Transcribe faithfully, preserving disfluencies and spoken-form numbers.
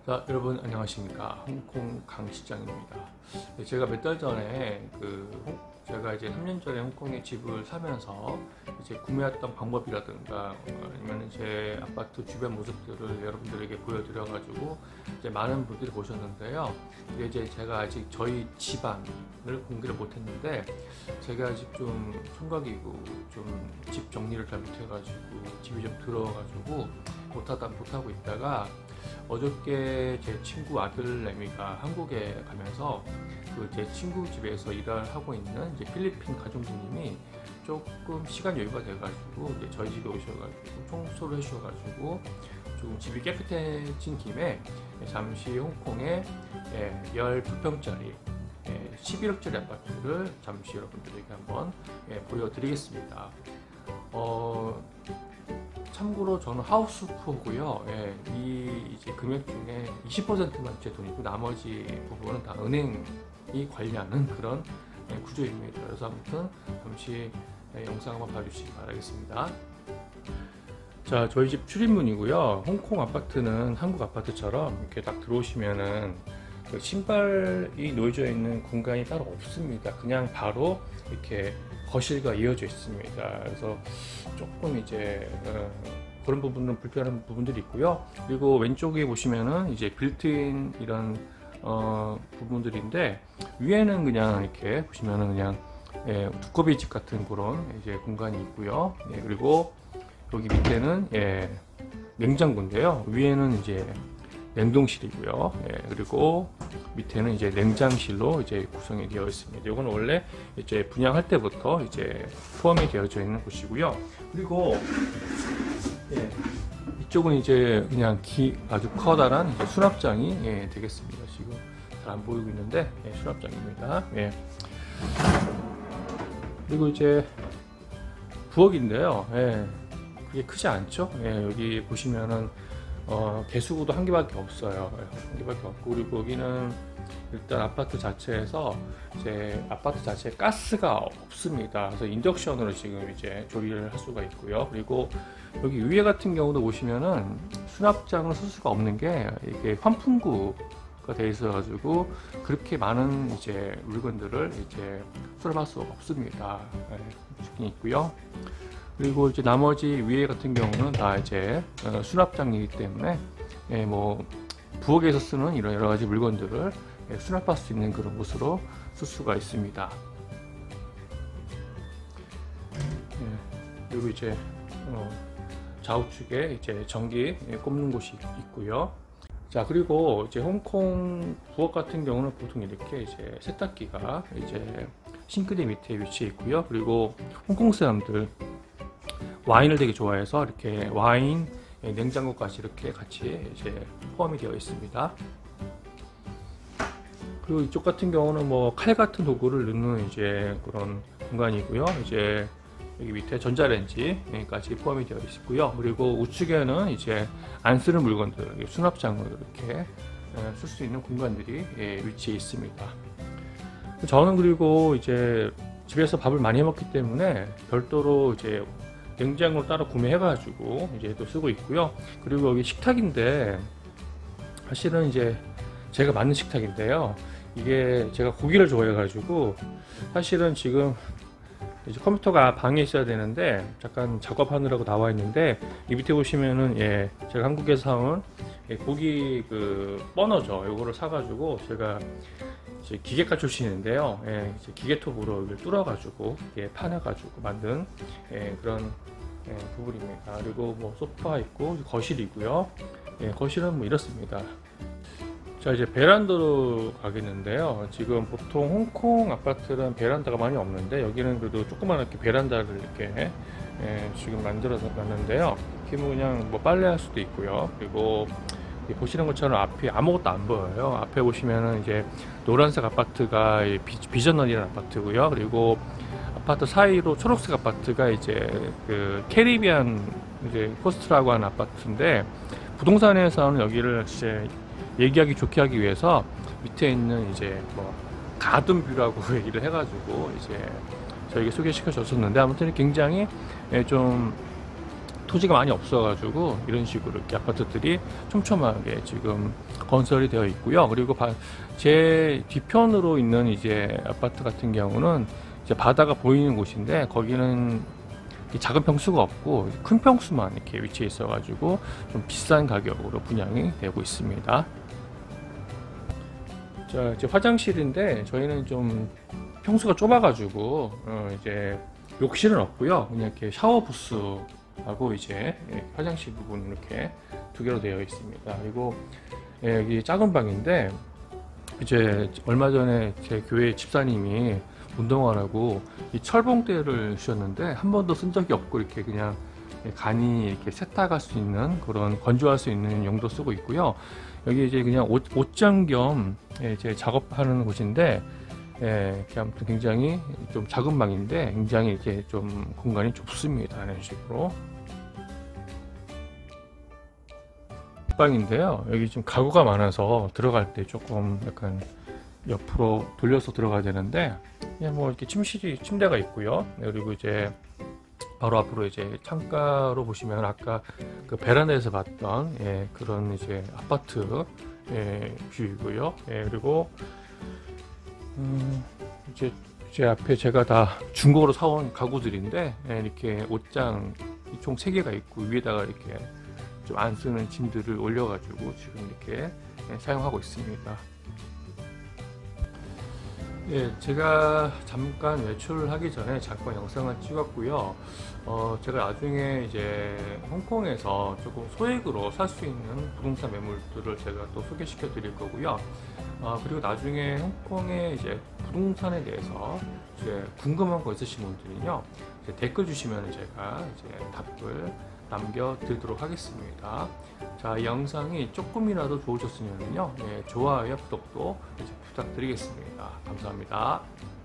자, 여러분 안녕하십니까. 홍콩 강시장입니다. 네, 제가 몇 달 전에 그 홍, 제가 이제 삼 년 전에 홍콩에 집을 사면서 이제 구매했던 방법이라든가 아니면 제 아파트 주변 모습들을 여러분들에게 보여드려 가지고 이제 많은 분들이 보셨는데요. 근데 이제 제가 아직 저희 집안을 공개를 못했는데 제가 아직 좀 총각이고 좀 집 정리를 잘 못해가지고 집이 좀 들어가지고 못하다 못하고 있다가 어저께 제 친구 아들내미가 한국에 가면서 그 제 친구 집에서 일을 하고 있는 이제 필리핀 가족분님이 조금 시간 여유가 돼가지고 이제 저희 집에 오셔가지고 청소를 해주셔가지고 조금 집이 깨끗해진 김에 잠시 홍콩에 십이 평짜리 십일억짜리 아파트를 잠시 여러분들에게 한번 보여드리겠습니다. 어, 참고로 저는 하우스푸어고요. 예, 이 이제 금액 중에 이십 퍼센트만 제 돈이고 나머지 부분은 다 은행이 관리하는 그런 예, 구조입니다. 그래서 아무튼 잠시 예, 영상 한번 봐주시기 바라겠습니다. 자, 저희 집 출입문이고요. 홍콩 아파트는 한국 아파트처럼 이렇게 딱 들어오시면은 그 신발이 놓여져 있는 공간이 따로 없습니다. 그냥 바로 이렇게 거실과 이어져 있습니다. 그래서 조금 이제 어, 그런 부분은 불편한 부분들이 있고요. 그리고 왼쪽에 보시면은 이제 빌트인 이런 어, 부분들인데 위에는 그냥 이렇게 보시면은 그냥 예, 두꺼비 집 같은 그런 이제 공간이 있고요. 예, 그리고 여기 밑에는 예, 냉장고인데요. 위에는 이제 냉동실이고요. 예, 그리고 밑에는 이제 냉장실로 이제 구성이 되어 있습니다. 이건 원래 이제 분양할 때부터 이제 포함이 되어져 있는 곳이고요. 그리고 예, 이쪽은 이제 그냥 기, 아주 커다란 이제 수납장이 예, 되겠습니다. 지금 잘 안 보이고 있는데 예, 수납장입니다. 예. 그리고 이제 부엌인데요. 예, 그게 크지 않죠? 예, 여기 보시면은 어, 개수구도 한 개밖에 없어요. 한 개밖에 없고, 그리고 여기는 일단 아파트 자체에서 이제 아파트 자체에 가스가 없습니다. 그래서 인덕션으로 지금 이제 조리를 할 수가 있고요. 그리고 여기 위에 같은 경우도 보시면은 수납장을 쓸 수가 없는 게 이게 환풍구가 되어 있어 가지고 그렇게 많은 이제 물건들을 이제 수납할 수가 없습니다. 네, 있고요. 그리고 이제 나머지 위에 같은 경우는 다 이제 어, 수납장이기 때문에 예, 뭐 부엌에서 쓰는 이런 여러 가지 물건들을 예, 수납할 수 있는 그런 곳으로 쓸 수가 있습니다. 예, 그리고 이제 어, 좌우측에 이제 전기 예, 꼽는 곳이 있고요. 자, 그리고 이제 홍콩 부엌 같은 경우는 보통 이렇게 이제 세탁기가 이제 싱크대 밑에 위치해 있고요. 그리고 홍콩 사람들 와인을 되게 좋아해서 이렇게 와인 냉장고까지 이렇게 같이 이제 포함이 되어 있습니다. 그리고 이쪽 같은 경우는 뭐 칼 같은 도구를 넣는 이제 그런 공간이고요. 이제 여기 밑에 전자레인지까지 포함이 되어 있고요. 그리고 우측에는 이제 안 쓰는 물건들 수납장으로 이렇게 쓸 수 있는 공간들이 위치해 있습니다. 저는 그리고 이제 집에서 밥을 많이 먹기 때문에 별도로 이제 냉장고를 따로 구매해가지고 이제 또 쓰고 있고요. 그리고 여기 식탁인데 사실은 이제 제가 만든 식탁인데요. 이게 제가 고기를 좋아해가지고 사실은 지금 이제 컴퓨터가 방에 있어야 되는데 잠깐 작업하느라고 나와 있는데 이 밑에 보시면은 예 제가 한국에서 사온 예, 고기 그 버너죠. 요거를 사가지고 제가 이제 기계과 출신인데요. 예, 이제 기계톱으로 이걸 뚫어가지고 예, 파내가지고 만든 예, 그런 예, 부분입니다. 그리고 뭐 소파 있고 거실이고요. 예, 거실은 뭐 이렇습니다. 자, 이제 베란다로 가겠는데요. 지금 보통 홍콩 아파트는 베란다가 많이 없는데 여기는 그래도 조그맣게 베란다를 이렇게 예, 지금 만들어서 놨는데요. 이렇게 뭐 그냥 뭐 빨래할 수도 있고요. 그리고 보시는 것처럼 앞이 아무것도 안 보여요. 앞에 보시면은 이제 노란색 아파트가 비전널이라는 아파트고요. 그리고 아파트 사이로 초록색 아파트가 이제 그 캐리비안 이제 코스트라고 하는 아파트인데 부동산에서는 여기를 이제 얘기하기 좋게 하기 위해서 밑에 있는 이제 뭐 가든뷰라고 얘기를 해가지고 이제 저에게 소개시켜 줬었는데 아무튼 굉장히 좀 토지가 많이 없어가지고 이런 식으로 이렇게 아파트들이 촘촘하게 지금 건설이 되어 있고요. 그리고 제 뒤편으로 있는 이제 아파트 같은 경우는 이제 바다가 보이는 곳인데 거기는 작은 평수가 없고 큰 평수만 이렇게 위치해 있어가지고 좀 비싼 가격으로 분양이 되고 있습니다. 자, 이제 화장실인데 저희는 좀 평수가 좁아가지고 어 이제 욕실은 없고요. 그냥 이렇게 샤워 부스하고 이제 화장실 부분 이렇게 두 개로 되어 있습니다. 그리고 여기 작은 방인데 이제 얼마 전에 제 교회 집사님이 운동하라고 이 철봉대를 주셨는데 한 번도 쓴 적이 없고 이렇게 그냥 간이 이렇게 세탁할 수 있는 그런 건조할 수 있는 용도 쓰고 있고요. 여기 이제 그냥 옷, 옷장 겸 이제 작업하는 곳인데 예, 아무튼 굉장히 좀 작은 방인데 굉장히 이렇게 좀 공간이 좁습니다. 이런 식으로 방인데요. 여기 좀 가구가 많아서 들어갈 때 조금 약간 옆으로 돌려서 들어가야 되는데 그냥 뭐 이렇게 침실이 침대가 있고요. 그리고 이제 바로 앞으로 이제 창가로 보시면 아까 그 베란다에서 봤던 예, 그런 이제 아파트 예, 뷰이고요. 예, 그리고 음, 이제 제 앞에 제가 다 중고로 사온 가구들인데 예, 이렇게 옷장 총 세 개가 있고 위에다가 이렇게 좀 안 쓰는 짐들을 올려가지고 지금 이렇게 예, 사용하고 있습니다. 예, 제가 잠깐 외출을 하기 전에 잠깐 영상을 찍었고요. 어, 제가 나중에 이제 홍콩에서 조금 소액으로 살 수 있는 부동산 매물들을 제가 또 소개시켜 드릴 거고요. 어, 그리고 나중에 홍콩의 이제 부동산에 대해서 이제 궁금한 거 있으신 분들은요, 이제 댓글 주시면 제가 이제 답을 남겨드리도록 하겠습니다. 자, 이 영상이 조금이라도 좋으셨으면요, 예, 좋아요, 구독도 이제 부탁드리겠습니다. 감사합니다.